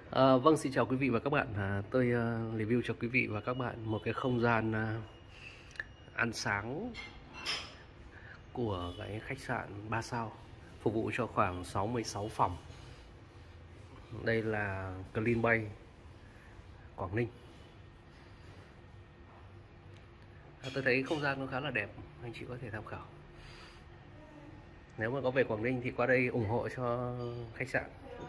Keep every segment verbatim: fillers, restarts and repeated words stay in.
À, vâng, xin chào quý vị và các bạn. À, tôi uh, review cho quý vị và các bạn một cái không gian uh, ăn sáng của cái khách sạn ba sao phục vụ cho khoảng sáu mươi sáu phòng. Đây là Clean Bay, Quảng Ninh. À, tôi thấy không gian nó khá là đẹp, anh chị có thể tham khảo. Nếu mà có về Quảng Ninh thì qua đây ủng hộ cho khách sạn.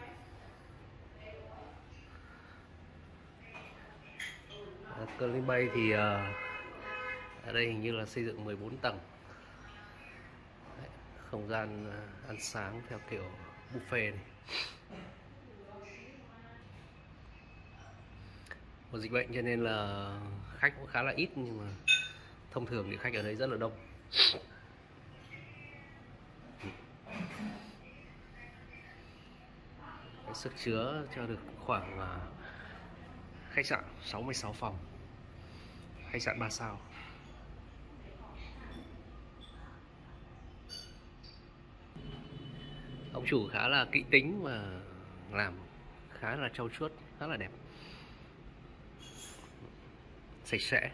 À, Clean Bay thì uh, ở đây hình như là xây dựng mười bốn tầng. Đấy, không gian uh, ăn sáng theo kiểu buffet này. Một dịch bệnh cho nên là khách cũng khá là ít, nhưng mà thông thường thì khách ở đây rất là đông. Cái sức chứa cho được khoảng uh, khách sạn sáu mươi sáu phòng, khách sạn ba sao. Ông chủ khá là kỹ tính và làm khá là trau chuốt, khá là đẹp, sạch sẽ.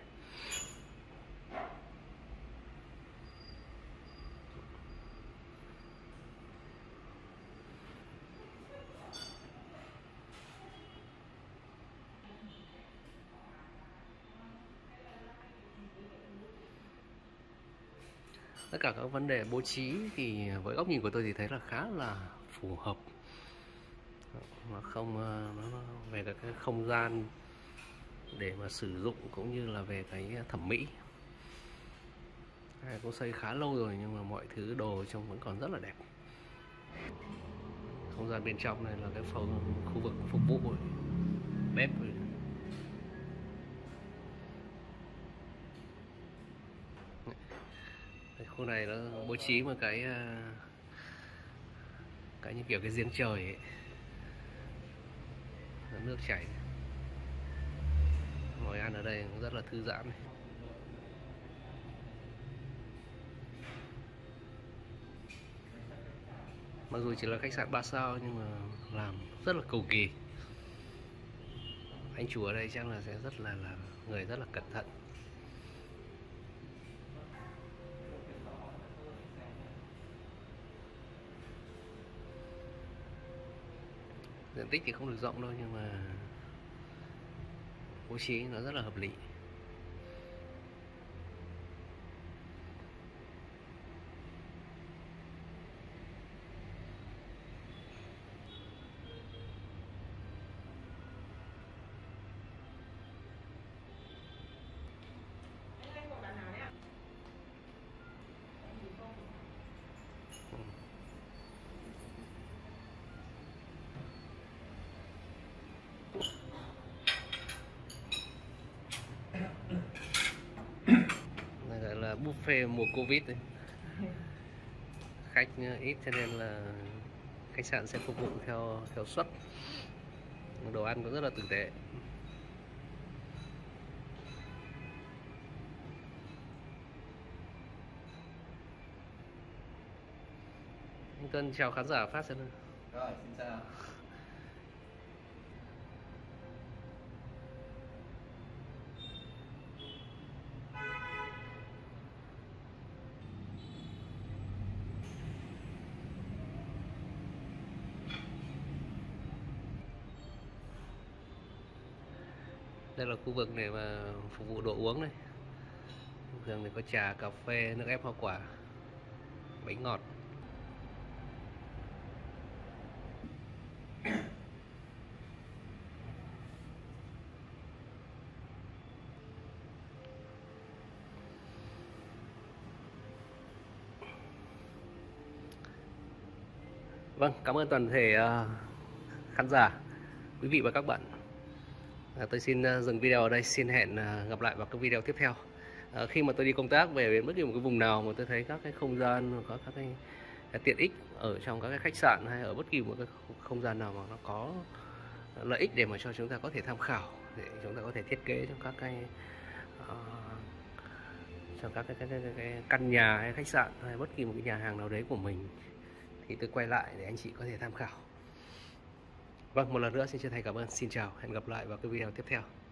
Tất cả các vấn đề bố trí thì với góc nhìn của tôi thì thấy là khá là phù hợp. Nó không nó về cái không gian để mà sử dụng cũng như là về cái thẩm mỹ. Cũng xây khá lâu rồi nhưng mà mọi thứ đồ trông vẫn còn rất là đẹp. Không gian bên trong này là cái phòng khu vực phục vụ rồi, bếp rồi. Cái khu này nó bố trí một cái cái như kiểu cái giếng trời ấy. Nước chảy, ngồi ăn ở đây cũng rất là thư giãn này. Mặc dù chỉ là khách sạn ba sao nhưng mà làm rất là cầu kỳ. Anh chủ ở đây chắc là sẽ rất là là người rất là cẩn thận. Diện tích thì không được rộng đâu nhưng mà bố trí nó rất là hợp lý. Này gọi là buffet mùa Covid ấy. Khách ít cho nên là khách sạn sẽ phục vụ theo theo suất. Đồ ăn cũng rất là tử tế. Anh Tuân chào khán giả phát xem. Rồi, xin chào. Đây là khu vực để mà phục vụ đồ uống này. Thường thì có trà, cà phê, nước ép hoa quả, bánh ngọt. Vâng, cảm ơn toàn thể uh, khán giả, quý vị và các bạn. À, tôi xin uh, dừng video ở đây, xin hẹn uh, gặp lại vào các video tiếp theo. À, khi mà tôi đi công tác về đến bất kỳ một cái vùng nào mà tôi thấy các cái không gian, có các cái, cái tiện ích ở trong các cái khách sạn hay ở bất kỳ một cái không gian nào mà nó có lợi ích để mà cho chúng ta có thể tham khảo, để chúng ta có thể thiết kế trong các cái uh, trong các cái, cái, cái, cái, cái căn nhà hay khách sạn hay bất kỳ một cái nhà hàng nào đấy của mình, thì tôi quay lại để anh chị có thể tham khảo. Vâng, một lần nữa xin chân thành cảm ơn. Xin chào, hẹn gặp lại vào cái video tiếp theo.